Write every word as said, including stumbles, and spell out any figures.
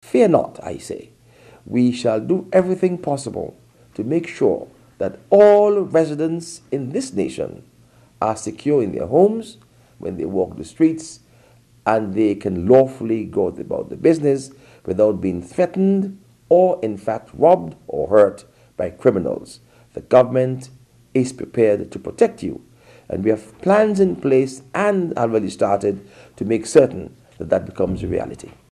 Fear not, I say. We shall do everything possible to make sure that all residents in this nation are secure in their homes when they walk the streets, and they can lawfully go about the business without being threatened or, in fact, robbed or hurt by criminals. The government is prepared to protect you, and we have plans in place and already started to make certain that that becomes a reality.